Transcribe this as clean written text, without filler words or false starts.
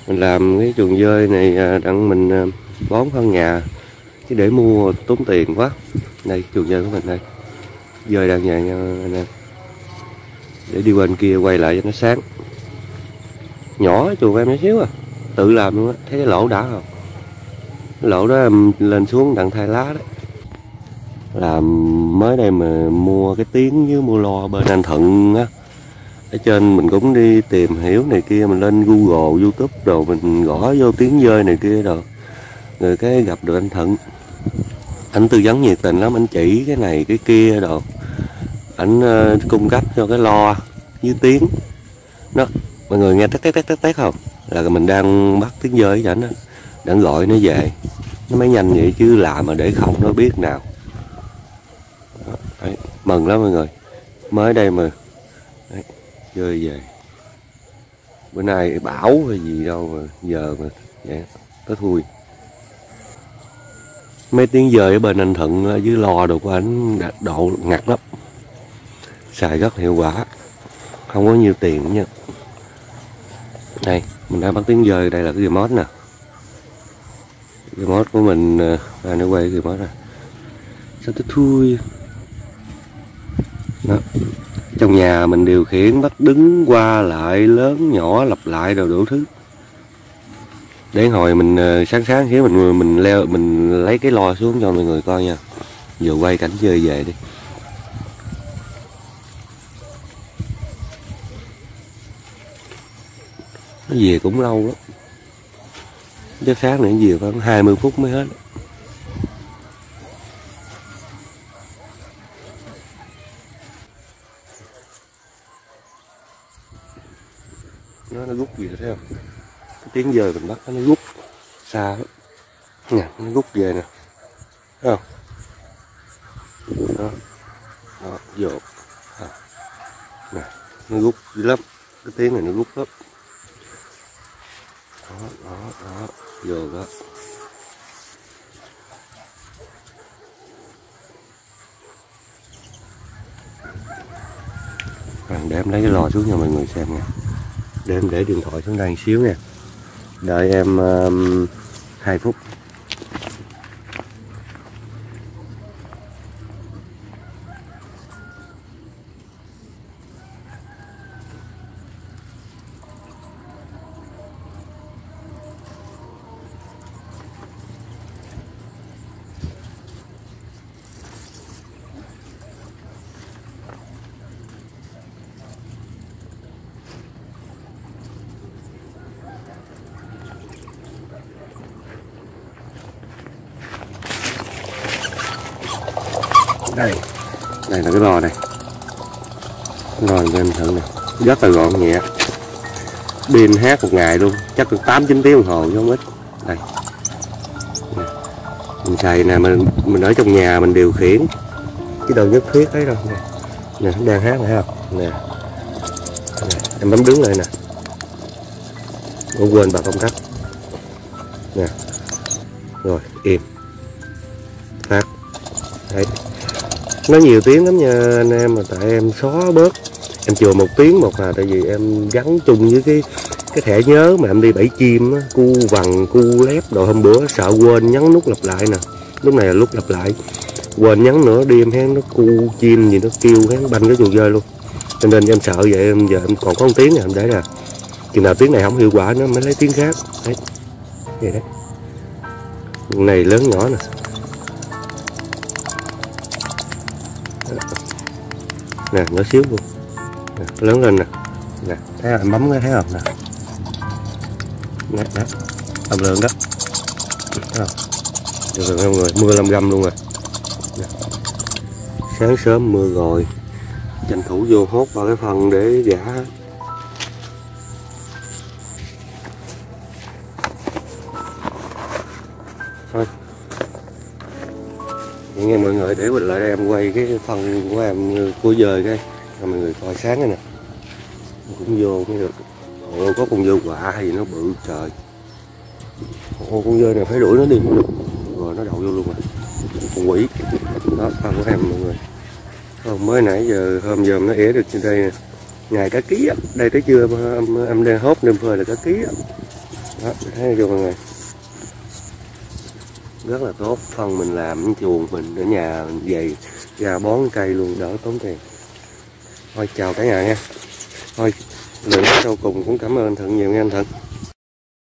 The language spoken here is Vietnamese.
Mình làm cái chuồng dơi này đặng mình bón phân nhà, chứ để mua tốn tiền quá. Đây chuồng dơi của mình đây, dơi đang về nha anh em. Để đi bên kia quay lại cho nó sáng. Nhỏ chuồng em nhỏ xíu à, tự làm luôn á. Thấy cái lỗ đã không? Cái lỗ đó em lên xuống đặng thay lá đấy. Làm mới đây mà mua cái tiếng với mua lo bên anh Thuận á. Ở trên mình cũng đi tìm hiểu này kia, mình lên Google, YouTube rồi mình gõ vô tiếng dơi này kia rồi. Rồi cái gặp được anh Thuận. Anh tư vấn nhiệt tình lắm, anh chỉ cái này cái kia rồi. Anh cung cấp cho cái lo với tiếng. Đó, mọi người nghe tét không? Là mình đang bắt tiếng dơi cho anh á. Để gọi nó về. Nó mới nhanh vậy chứ làm mà để không nó biết nào. Đó, đấy, mừng lắm mọi người. Mới đây mà đấy, dơi về. Bữa nay bão hay gì đâu mà giờ mà vậy có thui. Mấy tiếng dơi ở bên anh Thuận với lò đồ của anh độ ngặt lắm, xài rất hiệu quả, không có nhiều tiền nha. Đây mình đang bắt tiếng dơi, đây là cái remote nè, remote của mình nó quay cái remote nè, sao nó thui. Đó. Trong nhà mình điều khiển bắt đứng qua lại, lớn nhỏ lặp lại rồi đủ thứ. Để hồi mình sáng xíu mình lấy cái lo xuống cho mọi người coi nha. Vừa quay cảnh chơi về đi. Nó về cũng lâu lắm. Chắc sáng nữa về khoảng 20 phút mới hết. Nó rút về thấy không? Cái tiếng dơi mình bắt nó rút xa lắm nè, nó rút về nè, thấy không? Đó, đó, vô nè, nó rút dữ lắm, cái tiếng này nó rút lắm. Đó, vô đó. Để em lấy cái lò xuống cho mọi người xem nha. Để em để điện thoại xuống đây một xíu nha. Đợi em 2 phút. Đây là cái lò này, rồi em thử nè, rất là gọn nhẹ, pin hát một ngày luôn, chắc được 8-9 tiếng đồng hồ chứ không ít. Đây mình xài nè, mình ở trong nhà mình điều khiển chứ đâu nhất thiết thấy đâu nè. Nè nó đang hát này không nè, em bấm đứng lại nè, không quên bật công tắc nè, rồi im phát. Đấy, nó nhiều tiếng lắm nha anh em, mà tại em xóa bớt, em chừa 1 tiếng một tại vì em gắn chung với cái thẻ nhớ mà em đi bẫy chim á, cu vằn cu lép đồ, hôm bữa sợ quên nhấn nút lặp lại nè, lúc này là nút lặp lại, quên nhấn nữa đi em hén nó cu chim gì nó kêu hén banh cái chuồng dơi luôn, cho nên em sợ vậy. Em giờ em còn có 1 tiếng này em để nè, chừng nào tiếng này không hiệu quả nó mới lấy tiếng khác. Đấy vậy đấy, này lớn nhỏ nè. Nè nhỏ xíu luôn nè, lớn lên nè, nè thấy không? Bấm cái thấy không nè, nè đó, âm lượng đó, thấy không? Được rồi mọi người, mưa 5 găm luôn rồi nè. Sáng sớm mưa rồi, tranh thủ vô hốt vào cái phần để gã. Thôi vậy nghe mọi người, để mình lại đây em quay cái phần của em của dơi cái cho mọi người coi sáng này nè, cũng vô mới được. Ồ, có con dơi quạ hay gì nó bự trời. Ồ, con dơi này phải đuổi nó đi mới được. Rồi nó đậu vô luôn rồi, con quỷ đó phần của em mọi người. Mới nãy giờ hôm giờ nó ỉa được trên đây nè, ngày cá ký á, đây tới trưa em đang hốt đem phơi là cá ký á. Đó, thấy chưa mọi người, rất là tốt. Phân mình làm chuồng mình ở nhà mình về ra bón cây luôn, đỡ tốn tiền. Thôi chào cả nhà nha. Thôi lượng sau cùng cũng cảm ơn Thuận nhiều nha anh Thuận.